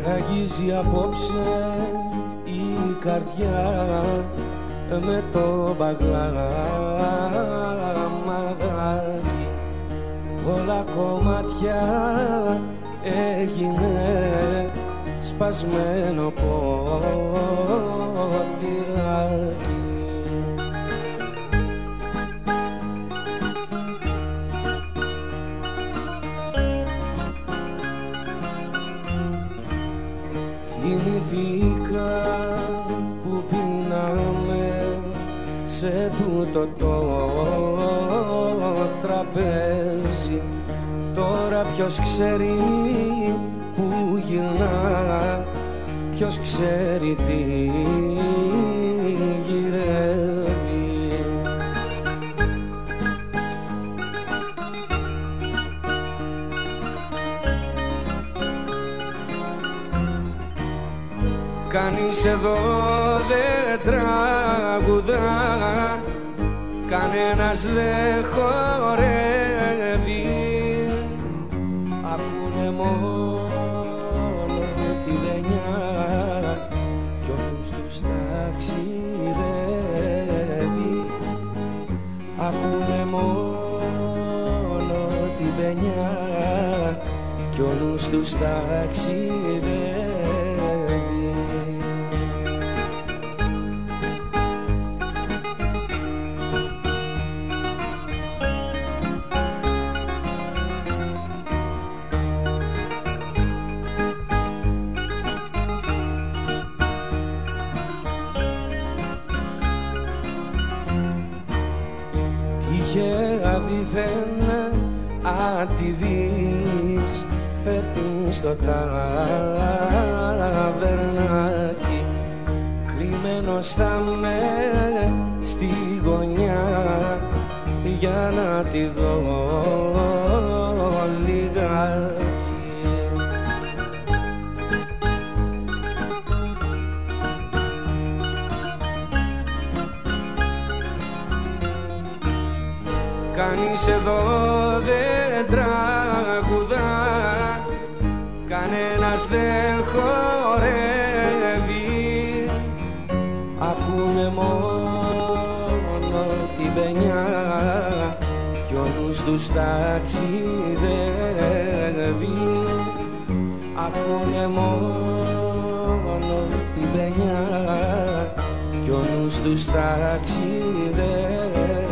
Ραγίζει απόψε η καρδιά με το μπαγλαμαδάκι. Όλα κομμάτια έγινε σπασμένο ποτηράκι. Θυμηθήκα που πίναμε σε τούτο το τραπέζι. Τώρα ποιος ξέρει που γυρνά, ποιος ξέρει τι γυρεύει. Κανείς εδώ δεν τραγουδά, κανένας δεν χορεύει. Ακούνε μόνο τη βενιά κι όλους τους ταξιδεύει. Ακούνε μόνο τη βενιά κι όλους τους ταξιδεύει. Τυχαία δίθεν αν τη δεις φέρτη στο ταβερνάκι. Κρυμμένος θα με στη γωνιά για να τη δω λιγάκι. Κανείς εδώ δεν τραγουδά, κανένας δεν χορεύει. Ακούνε μόνο τη βενιά κι όλους τους ταξιδεύει. Ακούνε μόνο τη βενιά κι όλους τους ταξιδεύει.